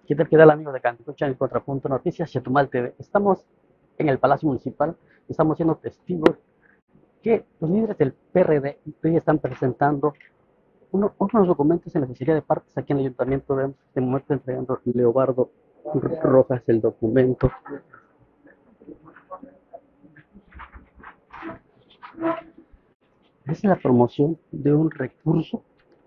¿Qué tal, qué tal, amigos de Cancucha en Contrapunto Noticias, Chetumal TV? Estamos en el Palacio Municipal, estamos siendo testigos que los líderes del PRD hoy están presentando unos documentos en la Oficialía de Partes aquí en el Ayuntamiento. Vemos este momento entregando Leobardo Rojas el documento. Es la promoción de un recurso.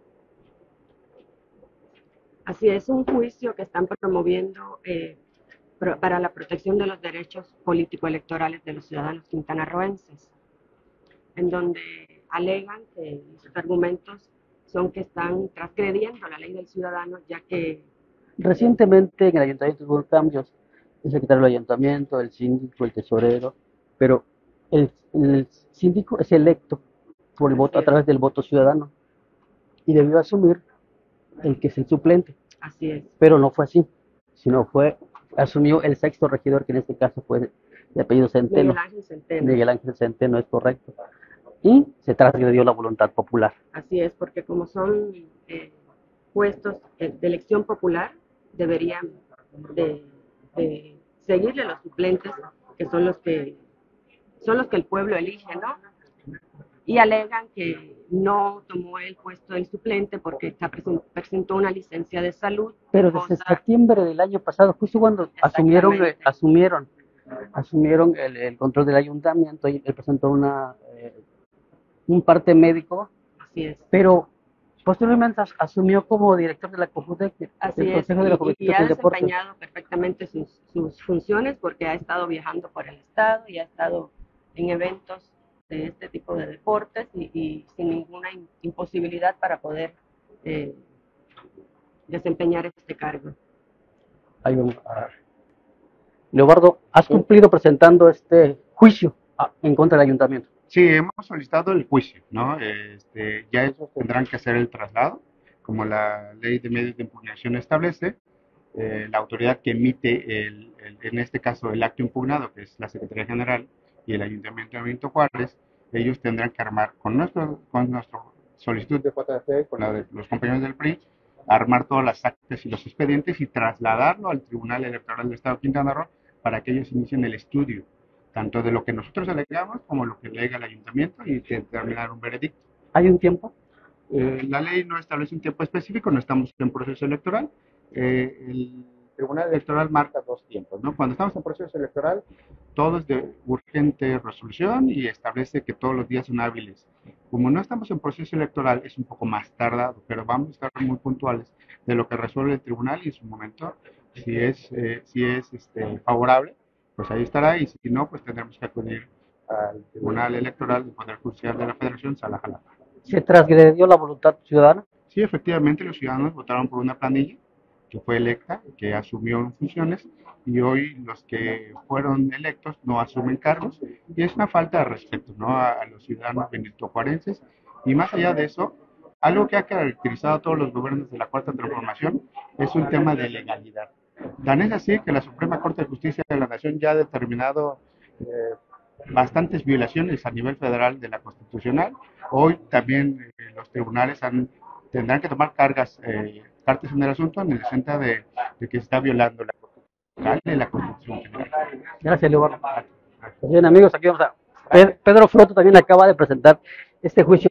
Así es, un juicio que están promoviendo para la protección de los derechos político-electorales de los ciudadanos quintanarroenses, en donde alegan que sus argumentos son que están transgrediendo la ley del ciudadano, ya que Recientemente en el Ayuntamiento hubo cambios, el secretario del Ayuntamiento, el síndico, el tesorero, pero el síndico es electo por el voto, a través del voto ciudadano, y debió asumir el que es el suplente, así es, pero no fue así, sino asumió el sexto regidor, que en este caso fue de apellido Centeno. Miguel Ángel Centeno. Miguel Ángel Centeno, es correcto, y se transgredió la voluntad popular. Así es, porque como son puestos de elección popular, deberían de seguirle los suplentes, que son los que el pueblo elige, ¿no? Y alegan que no tomó el puesto del suplente porque presentó una licencia de salud. Pero desde septiembre del año pasado, justo cuando asumieron el control del ayuntamiento, y él presentó un parte médico. Así es. Pero posteriormente asumió como director de la COFUDEC, del Consejo de la Juventud y ha desempeñado perfectamente sus funciones, porque ha estado viajando por el estado y ha estado en eventos de este tipo de deportes y sin ninguna imposibilidad para poder desempeñar este cargo. Ahí vamos a ver. Leobardo, ¿has cumplido presentando este juicio en contra del ayuntamiento? Sí, hemos solicitado el juicio, ¿no? Ya ellos tendrán que hacer el traslado, como la ley de medios de impugnación establece. La autoridad que emite, en este caso, el acto impugnado, que es la Secretaría General y el Ayuntamiento de Benito Juárez, ellos tendrán que armar con nuestro solicitud de JC, con la de los compañeros del PRI, armar todas las actas y los expedientes y trasladarlo al Tribunal Electoral del Estado de Quintana Roo para que ellos inicien el estudio, tanto de lo que nosotros alegamos como lo que alega el ayuntamiento, y determinar un veredicto. ¿Hay un tiempo? La ley no establece un tiempo específico, no estamos en proceso electoral. El Tribunal Electoral marca 2 tiempos, ¿no? Cuando estamos en proceso electoral, todo es de urgente resolución y establece que todos los días son hábiles. Como no estamos en proceso electoral, es un poco más tardado, pero vamos a estar muy puntuales de lo que resuelve el tribunal, y en su momento, si es favorable, pues ahí estará, y si no, pues tendremos que acudir al Tribunal Electoral del Poder Judicial de la Federación, Sala Jalapa. ¿Se transgredió la voluntad ciudadana? Sí, efectivamente, los ciudadanos votaron por una planilla que fue electa, que asumió funciones, y hoy los que fueron electos no asumen cargos, y es una falta de respeto, ¿no?, a los ciudadanos benitojuarenses. Y más allá de eso, algo que ha caracterizado a todos los gobiernos de la Cuarta Transformación es un tema de legalidad. Tan es así que la Suprema Corte de Justicia de la Nación ya ha determinado bastantes violaciones a nivel federal de la Constitucional. Hoy también los tribunales tendrán que tomar cartas en el asunto, en el sentido de que se está violando la Constitución y la Constitución general. Gracias, Leobardo. Pues bien, amigos, aquí vamos a... Pedro Floto también acaba de presentar este juicio.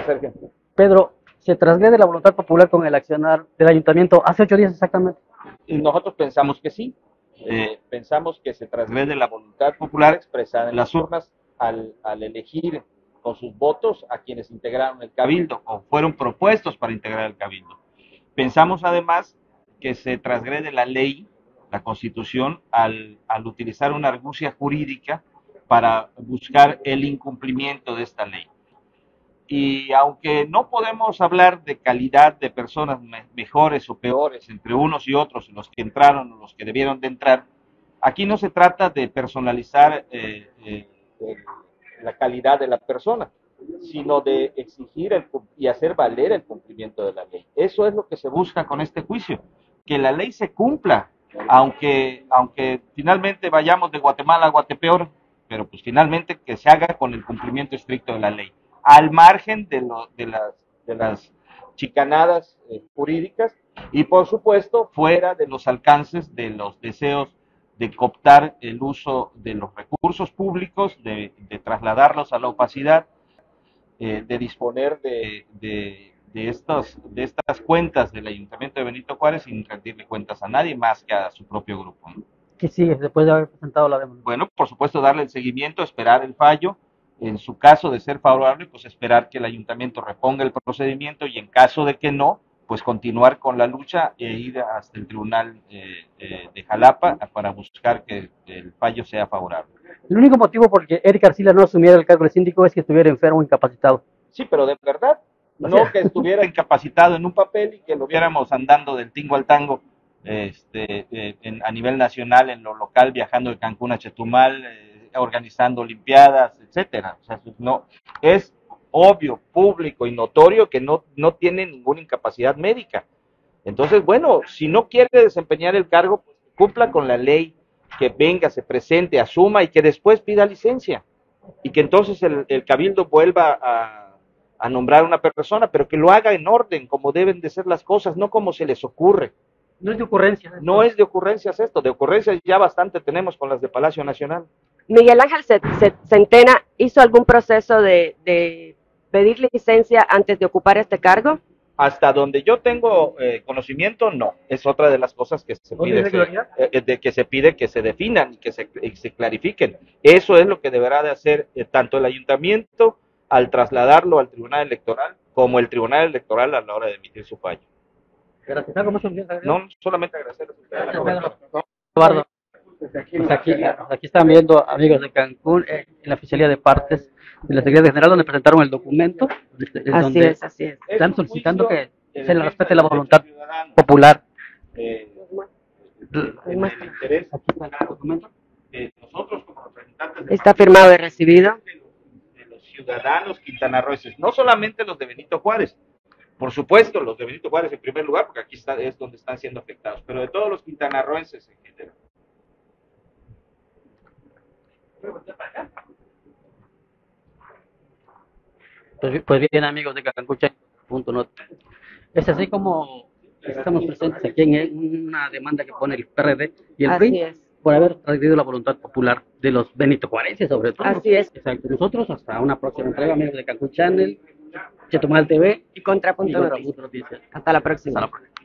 Pedro, ¿se transgrede la voluntad popular con el accionar del ayuntamiento hace 8 días exactamente? Y nosotros pensamos que sí. Pensamos que se transgrede la voluntad popular expresada en las urnas al elegir con sus votos a quienes integraron el cabildo o fueron propuestos para integrar el cabildo. Pensamos además que se transgrede la ley, la Constitución, al utilizar una argucia jurídica para buscar el incumplimiento de esta ley. Y aunque no podemos hablar de calidad de personas mejores o peores entre unos y otros, los que entraron o los que debieron de entrar, aquí no se trata de personalizar la calidad de la persona, sino de exigir y hacer valer el cumplimiento de la ley. Eso es lo que se busca con este juicio, que la ley se cumpla, aunque finalmente vayamos de Guatemala a Guatepeor, pero pues finalmente que se haga con el cumplimiento estricto de la ley, al margen de las chicanadas jurídicas y, por supuesto, fuera de los alcances de los deseos de cooptar el uso de los recursos públicos, de trasladarlos a la opacidad, de disponer de estas cuentas del Ayuntamiento de Benito Juárez sin rendirle cuentas a nadie más que a su propio grupo, ¿no? ¿Qué sigue después de haber presentado la demanda? Bueno, por supuesto, darle el seguimiento, esperar el fallo. En su caso de ser favorable, pues esperar que el ayuntamiento reponga el procedimiento y en caso de que no, pues continuar con la lucha e ir hasta el tribunal de Jalapa para buscar que el fallo sea favorable. El único motivo por que Eric Arcila no asumiera el cargo de síndico es que estuviera enfermo o incapacitado. Sí, pero de verdad, no que estuviera incapacitado en un papel y que lo viéramos andando del tingo al tango a nivel nacional, en lo local, viajando de Cancún a Chetumal, organizando olimpiadas, etcétera. O sea, no, es obvio, público y notorio que no tiene ninguna incapacidad médica. Entonces, bueno, si no quiere desempeñar el cargo, pues cumpla con la ley, que venga, se presente, asuma y que después pida licencia. Y que entonces el cabildo vuelva a nombrar una persona, pero que lo haga en orden, como deben de ser las cosas, no como se les ocurre. No es de ocurrencia. No es de ocurrencias esto, de ocurrencias ya bastante tenemos con las de Palacio Nacional. Miguel Ángel Centena hizo algún proceso de pedir licencia antes de ocupar este cargo. Hasta donde yo tengo conocimiento, no. Es otra de las cosas que se pide, que se pide que se definan y que se clarifiquen. Eso es lo que deberá de hacer tanto el ayuntamiento al trasladarlo al Tribunal Electoral, como el Tribunal Electoral a la hora de emitir su fallo. Gracias. ¿Algo más? No, solamente agradecerles. Eduardo, pues aquí están viendo, amigos de Cancún, en la Oficialía de Partes de la Secretaría General, donde presentaron el documento. Así es. Están solicitando que se le respete la voluntad popular. Interés Aquí está el documento. Nosotros como representantes Está firmado y recibido. de los ciudadanos quintanarroenses, no solamente los de Benito Juárez, por supuesto los de Benito Juárez en primer lugar, porque aquí es donde están siendo afectados, pero de todos los quintanarroenses en general. Pues bien, amigos de Cancún.net, es así como estamos presentes aquí en una demanda que pone el PRD y el PRI. Así es. Por haber transgredido la voluntad popular de los benito juarenses, sobre todo. Así es. Exacto. Nosotros hasta una próxima entrega, amigos de Cancún Channel, Chetumal TV Y Contrapunto y Noticias. Noticias. Hasta la próxima. Hasta la próxima.